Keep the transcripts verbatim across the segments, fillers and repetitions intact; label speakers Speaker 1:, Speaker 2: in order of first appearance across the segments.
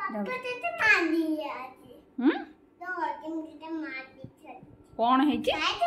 Speaker 1: कौन है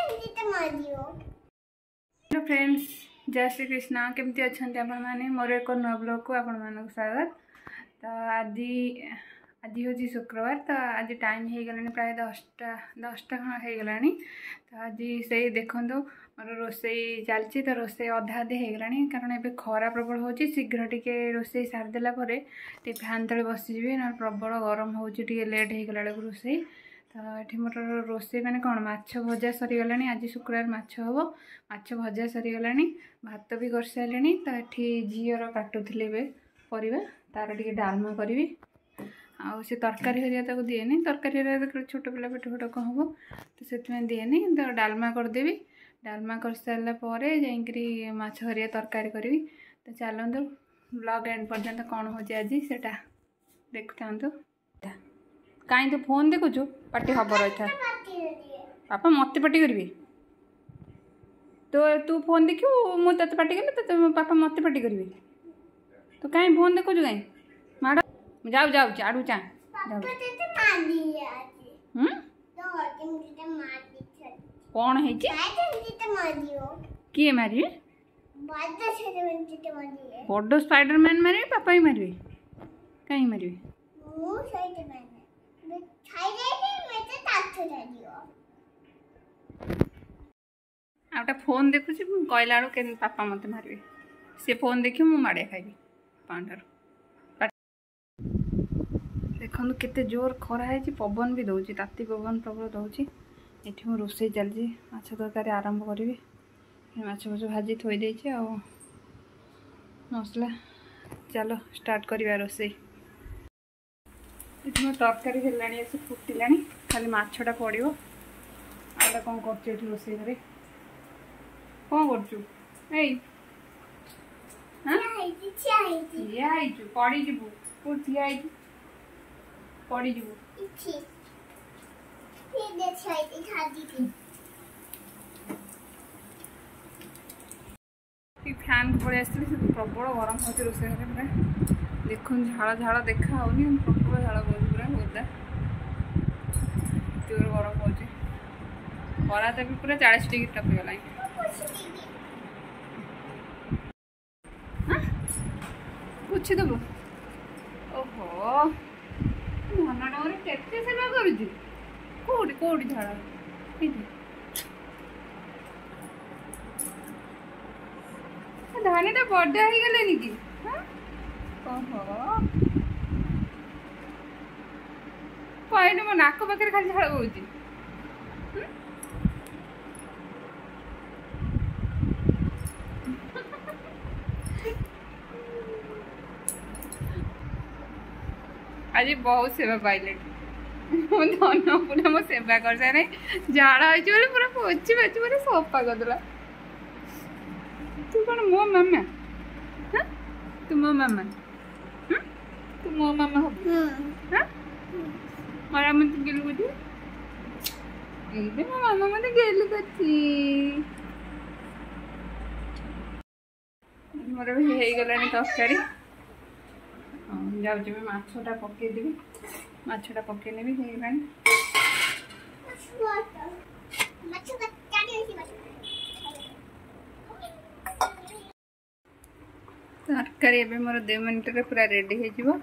Speaker 1: फ्रेंड्स जय श्री कृष्णा केमती अच्छा आपण मैंने मोर एक नुआ ब्लॉग को आपण मान स्वागत। तो आज आज हूँ शुक्रवार तो आज टाइम हो गलानी प्राय दसटा दसटा खंड हो गलानी। तो आज से देखो मोर रोसई चलती तो रोसई अधा अधे हो गलानी कारण एबे खरा प्रबल हो शीघ्र टिके रोसई सारिदेला फैन तले बसीजी ना प्रबल गरम हो लेट हो गला रोसई। तो ये मोर रोसई मैंने कौन माछ भजा सरीगला आज शुक्रवार माछ हम माछ भजा सरीगला भात भी कर सारे। तो ये झीर काटुली परिवा तार टे डालमा करी आउ से तरकारी हरिया ताको दिएनी तरकारी हरिया छोट पिला पेट फेट कौन हम तो से दिएनी तो डालमा करदेवी डालमा कर सारापर जाकरी माछ हरिया तरकारी करी। तो चलते ब्लॉग एंड पर्यंत कौन हो आज से देखु था कहीं तो फोन देखुचु पार्टी हम रही था पापा मत पार्टी करी तो तू फोन देखियो मुझे पार्टी कली तो पापा मत पार्टी करी तो कहीं फोन देखु कहीं माड़ जाऊ जाऊ आड़ू चा कौन है किए मारे बड़ स्पाइडरमैन मारे पापा ही मारे कहीं मारे आउटा फोन देखुची कहला बेलू के पापा मत मारे से फोन देखी मु माड़े खाइबी पांडर देखो केते जोर खरा है पवन भी दौर ताती पवन प्रबल दौर ये मो रोसई चलती माछ तरकारी आरंभ करी माछ फाछ भाजी थोड़ी आ मसला चलो स्टार्ट करवा रोसई। ये तरकारी है फुटिला खाली मछटा पड़ो आटा कौन कर रोसई घरे कौन कर पड़ी जीवु पड़ी जीवु फैन को पड़े प्रबल गरम हो रोसई घरे पूरा देख झाड़ झाड़ देखा होनी प्रबल झाड़ बहुत पूरा ओदा जोर गरम हो खरा तो भी पूरा चालीस डिग्री टपीगला पूछी देबु ओहो धन डोरी केते सेवा करुची कोड़ी कोड़ी झाड़ धानीटा बड़ा हो गलानी कि ओहो कहने मो नाक पाखे खाली झाड़ बोची आज बहुत सेवा पाइले धन पूरा मो सेवा कर सारे झाड़ा हो पूरा पोची पाची पूरा सफा करदेला। तू कौन मो मामा हाँ तू मो मामा तू मो मामा हो हाँ मारा मत गेलु बुझी ए मो मामा मत गेलु कथी मोर भी हे गलानी तरकारी जाऊँ माछटा पकईदेवी माछटा पकईने भी तरकारी ए मोर दो मिनट रे पूरा रेडी हो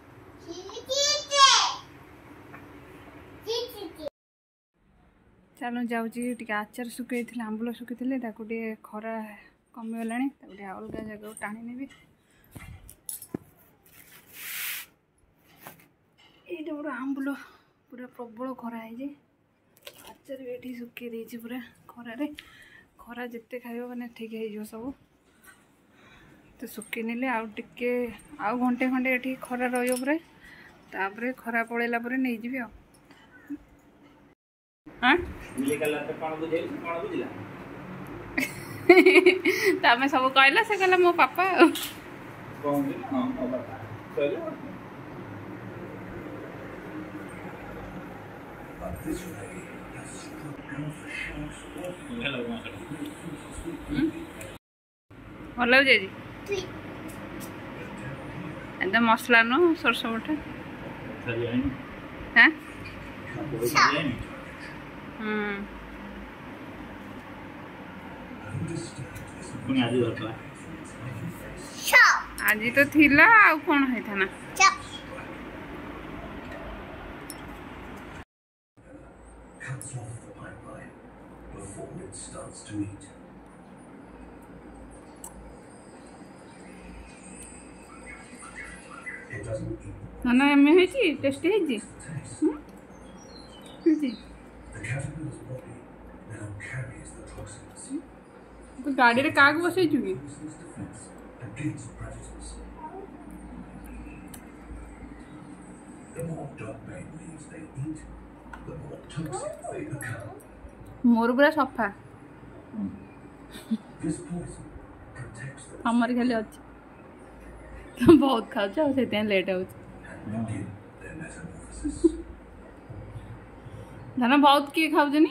Speaker 1: चलो जाऊँगी आचार सुखी आंबुल सुखी खरा कमीगला अलग जगह टाणी नेबी ये गोटे आंबुल पूरा प्रबल खरा है आचार भी ये सुखी देती पूरा खरारे खरा जिते खाइब मैंने ठीक है सब तो सुखी नेले आउ टिके आउ घंटे खंडे ये खरा रही पूरा तापर खरा पड़ेला नहीं जी तमें सब कहला से कहला मो पापा भल लगे एकदम मसला नु सरसो बटा हाँ हम्म आज तो थिला आउ कौन होता ना ना एम होची टेस्टी होची तो गाड़ी रे काग बसै जुगी मोर पूरा सफा हमर खाली अछि बहुत खाऊ से लेट हो धाना बहुत किए खाऊनी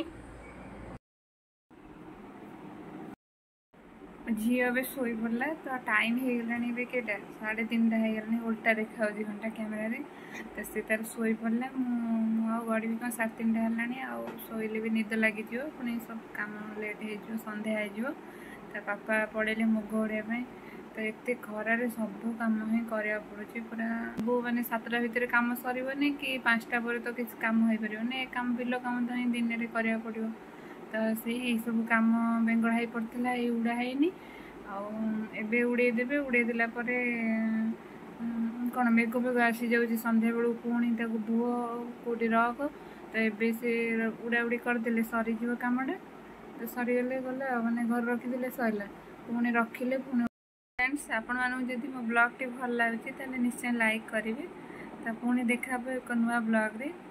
Speaker 1: झी ए शोई पड़ा तो टाइम हो गला केटा साढ़े तीन टा हो उल्टा देखा घंटा कैमेरा तो सी तार शोई पड़ा मु गड़ी भी कौन साढ़े तीन टा है शोले भी निद लगी पुणी सब कम लेट हो सन्ध्या हो पापा पड़े मुग ओढ़ापी तो एत खरारे सब कम ही करा पड़े पूरा वो मैंने सातटा भितर कम सरनी कि पाँचटा पर तो किसी कम हो पारे कम बिल कम तो ही दिन में करा पड़ो तो से सब कम बेंगड़ा हो पड़ता ये उड़ा है आबे उड़े देवे उड़े देला कौन मेघ फेघ आसी जाऊँगी सन्ध्या बेलू पुणी धुओ कौटी रख तो ये से उड़ा उड़ी करदे सरीज कमटा तो सरीगले गला मैंने घर रखीदे सरला पुणी रखिले पुणी फ्रेंड्स आपण मानू जदि मो ब्लॉग टी भल लगे निश्चय लाइक करेंगे तो पुणी देखा एक नुआ ब्लॉग रे।